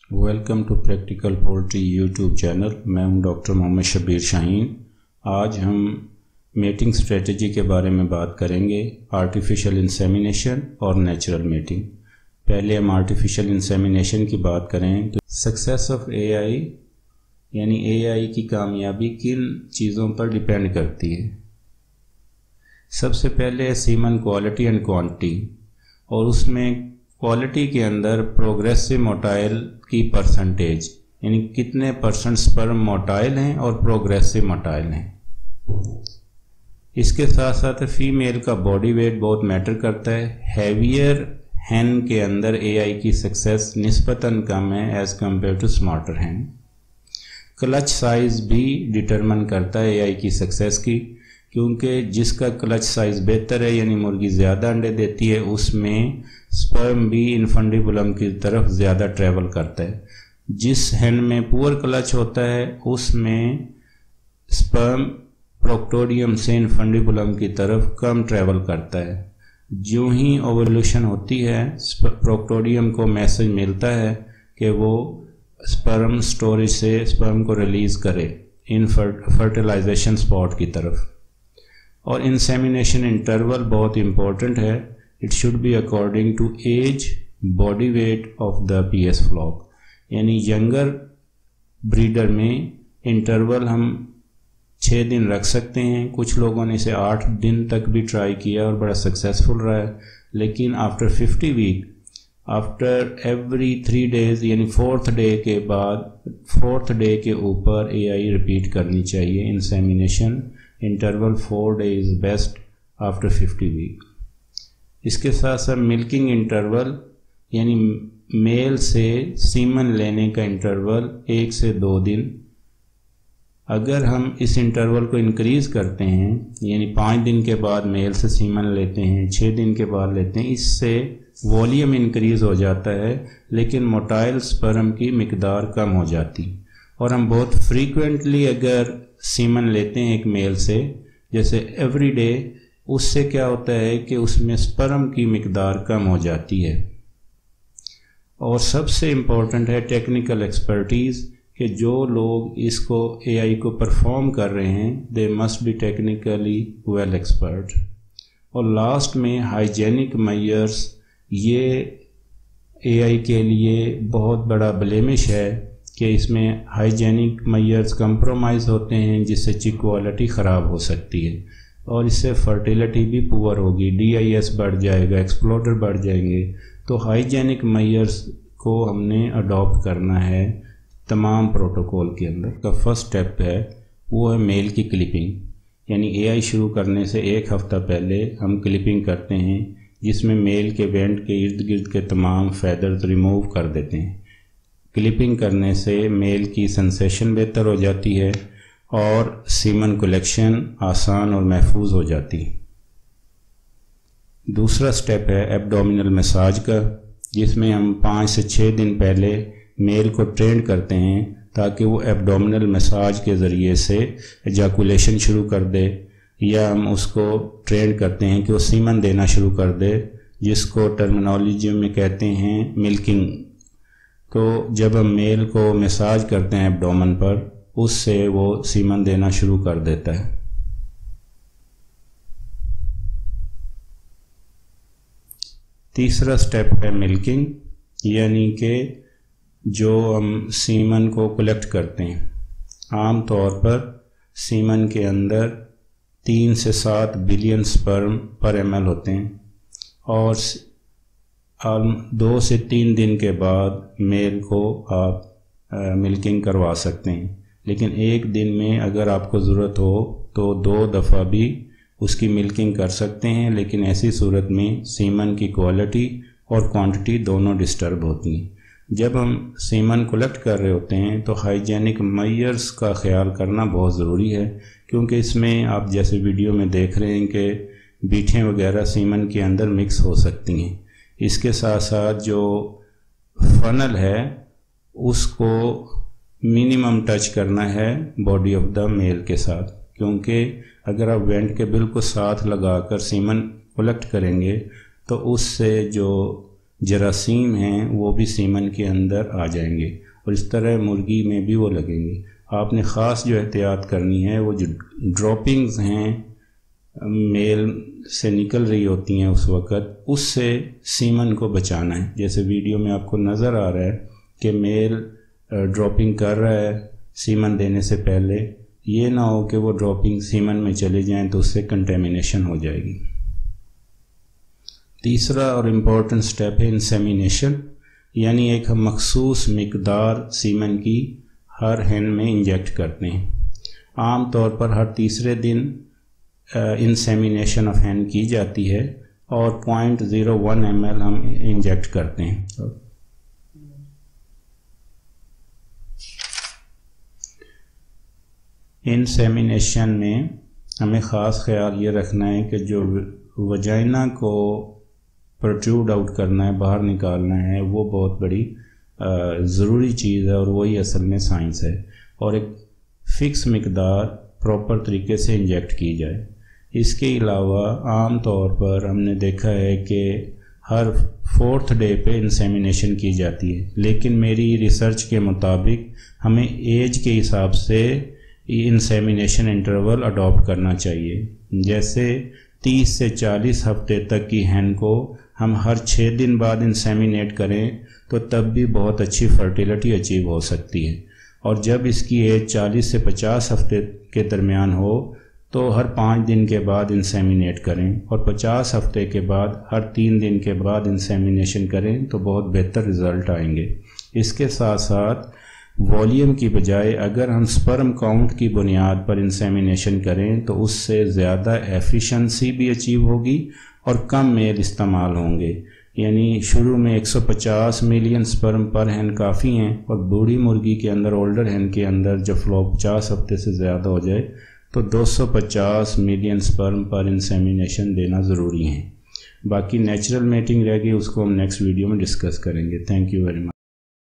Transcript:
Welcome to practical poultry YouTube channel. मैं हूं doctor Mohammad Shabir Shaheen. आज हम मेटिंग स्ट्रेटजी के बारे में बात करेंगे, आर्टिफिशियल इंसेमिनेशन और नेचुरल मेटिंग। पहले हम आर्टिफिशियल इंसेमिनेशन की बात करें तो सक्सेस ऑफ एआई यानी एआई की कामयाबी किन चीज़ों पर डिपेंड करती है। सबसे पहले सीमन क्वालिटी एंड क्वांटिटी, और उसमें क्वालिटी के अंदर प्रोग्रेसिव मोटाइल की परसेंटेज यानी कितने परसेंट स्पर्म मोटाइल हैं और प्रोग्रेसिव मोटाइल हैं। इसके साथ साथ फीमेल का बॉडी वेट बहुत मैटर करता है। हैवियर हैन के अंदर एआई की सक्सेस निस्बतन कम है एज कम्पेयर टू स्मार्टर हैन। क्लच साइज भी डिटरमिन करता है एआई की सक्सेस की, क्योंकि जिसका क्लच साइज बेहतर है यानी मुर्गी ज़्यादा अंडे देती है, उसमें स्पर्म भी इनफंडिबुलम की तरफ ज़्यादा ट्रैवल करता है। जिस हैन में पुअर क्लच होता है उसमें स्पर्म प्रोक्टोडियम से इनफंडिबुलम की तरफ कम ट्रैवल करता है। जो ही ओवल्यूशन होती है प्रोक्टोडियम को मैसेज मिलता है कि वो स्पर्म स्टोरेज से स्पर्म को रिलीज़ करे इन फर्टिलाइजेशन स्पॉट की तरफ। और इंसेमिनेशन इंटरवल बहुत इंपॉर्टेंट है। It should be according to age, body weight of the PS flock. यानी यंगर ब्रीडर में इंटरवल हम 6 दिन रख सकते हैं। कुछ लोगों ने इसे 8 दिन तक भी ट्राई किया और बड़ा सक्सेसफुल रहा है। लेकिन after 50 week, after every 3 days यानी 4th डे के बाद 4th डे के ऊपर एआई रिपीट करनी चाहिए। Insemination interval 4 days best after 50 week. इसके साथ साथ मिल्किंग इंटरवल यानी मेल से सीमन लेने का इंटरवल 1 से 2 दिन। अगर हम इस इंटरवल को इंक्रीज़ करते हैं यानी 5 दिन के बाद मेल से सीमन लेते हैं, 6 दिन के बाद लेते हैं, इससे वॉल्यूम इंक्रीज़ हो जाता है लेकिन मोटाइल स्पर्म की मिकदार कम हो जाती। और हम बहुत फ्रीक्वेंटली अगर सीमन लेते हैं एक मेल से, जैसे एवरी डे, उससे क्या होता है कि उसमें स्पर्म की मिकदार कम हो जाती है। और सबसे इम्पोर्टेंट है टेक्निकल एक्सपर्टीज़, कि जो लोग इसको एआई को परफॉर्म कर रहे हैं they must be technically well expert. और लास्ट में हाइजेनिक मेजर्स, ये एआई के लिए बहुत बड़ा ब्लेमिश है कि इसमें हाइजेनिक मेजर्स कंप्रोमाइज़ होते हैं, जिससे चिक क्वालिटी ख़राब हो सकती है और इससे फर्टिलिटी भी पुअर होगी, DIS बढ़ जाएगा, एक्सप्लोडर बढ़ जाएंगे। तो हाइजेनिक मेजर्स को हमने अडॉप्ट करना है तमाम प्रोटोकॉल के अंदर। का फर्स्ट स्टेप है वो है मेल की क्लिपिंग। यानी एआई शुरू करने से 1 हफ़्ता पहले हम क्लिपिंग करते हैं, जिसमें मेल के वेंट के इर्द गिर्द के तमाम फैदर्स रिमूव कर देते हैं। क्लिपिंग करने से मेल की सेंसेशन बेहतर हो जाती है और सीमन कलेक्शन आसान और महफूज हो जाती है। दूसरा स्टेप है एब्डोमिनल मसाज का, जिसमें हम 5 से 6 दिन पहले मेल को ट्रेन करते हैं ताकि वो एब्डोमिनल मसाज के ज़रिए से एजाकुलेशन शुरू कर दे, या हम उसको ट्रेन करते हैं कि वो सीमन देना शुरू कर दे, जिसको टर्मिनोलॉजी में कहते हैं मिल्किंग। तो जब हम मेल को मसाज करते हैं एब्डोमेन पर, उससे वो सीमन देना शुरू कर देता है। तीसरा स्टेप है मिल्किंग, यानी कि जो हम सीमन को कलेक्ट करते हैं। आम तौर पर सीमन के अंदर 3 से 7 बिलियन स्पर्म पर ml होते हैं और 2 से 3 दिन के बाद मेल को आप मिल्किंग करवा सकते हैं। लेकिन एक दिन में अगर आपको ज़रूरत हो तो 2 दफ़ा भी उसकी मिल्किंग कर सकते हैं, लेकिन ऐसी सूरत में सीमन की क्वालिटी और क्वांटिटी दोनों डिस्टर्ब होती हैं। जब हम सीमन कलेक्ट कर रहे होते हैं तो हाइजेनिक मेजर्स का ख्याल करना बहुत ज़रूरी है, क्योंकि इसमें आप जैसे वीडियो में देख रहे हैं कि बीठें वगैरह सीमन के अंदर मिक्स हो सकती हैं। इसके साथ साथ जो फनल है उसको मिनिमम टच करना है बॉडी ऑफ द मेल के साथ, क्योंकि अगर आप वेंट के बिल्कुल साथ लगाकर सीमन कलेक्ट करेंगे तो उससे जो جراثیم ہیں وہ بھی سیمن کے اندر آ جائیں گے، اور اس طرح مرغی میں بھی وہ لگیں گے۔ آپ نے خاص جو احتیاط کرنی ہے وہ جو ڈراپنگز ہیں میل سے نکل رہی ہوتی ہیں اس وقت، اس سے سیمن کو بچانا ہے۔ جیسے ویڈیو میں آپ کو نظر آ رہا ہے کہ میل ڈراپنگ کر رہا ہے سیمن دینے سے پہلے، یہ نہ ہو کہ وہ ڈراپنگ سیمن میں چلے جائیں تو اس سے کنٹیمنیشن ہو جائے گی۔ تیسرا اور امپورٹنٹ سٹیپ ہے انسیمینیشن، یعنی ایک ہم مخصوص مقدار سیمن کی ہر ہین میں انجیکٹ کرتے ہیں۔ عام طور پر ہر تیسرے دن انسیمینیشن آف ہین کی جاتی ہے اور 0.01 ml ہم انجیکٹ کرتے ہیں۔ انسیمینیشن میں ہمیں خاص خیال یہ رکھنا ہے کہ جو وجائنا کو پروٹروڈ آؤٹ کرنا ہے، باہر نکالنا ہے، وہ بہت بڑی ضروری چیز ہے، اور وہی اصل میں سائنس ہے، اور ایک فکس مقدار پراپر طریقے سے انجیکٹ کی جائے۔ اس کے علاوہ عام طور پر ہم نے دیکھا ہے کہ ہر 4تھ ڈے پہ انسیمینیشن کی جاتی ہے، لیکن میری ریسرچ کے مطابق ہمیں ایج کے حساب سے انسیمینیشن انٹرول اڈاپٹ کرنا چاہیے۔ جیسے 30 سے 40 ہفتے تک کی ہین کو ہم ہر 6 دن بعد انسیمینیٹ کریں تو تب بھی بہت اچھی فرٹیلیٹی اچیو ہو سکتی ہے، اور جب اس کی ایج 40 سے 50 ہفتے کے درمیان ہو تو ہر 5 دن کے بعد انسیمینیٹ کریں، اور 50 ہفتے کے بعد ہر 3 دن کے بعد انسیمینیشن کریں تو بہت بہتر رزلٹ آئیں گے۔ اس کے ساتھ ساتھ والیوم کی بجائے اگر ہم سپرم کاؤنٹ کی بنیاد پر انسیمینیشن کریں تو اس سے زیادہ ایفیشنسی بھی اچیو ہوگی اور کم میل استعمال ہوں گے۔ یعنی شروع میں 150 ملین سپرم پر ہین کافی ہیں، اور بوڑھی مرغی کے اندر، اولڈر ہین کے اندر جب فلو 50 ہفتے سے زیادہ ہو جائے تو 250 ملین سپرم پر انسیمینیشن دینا ضروری ہیں۔ باقی نیچرل میٹنگ رہ گئی، اس کو ہم نیکسٹ ویڈیو میں ڈسکس کریں گے۔ Thank you very much.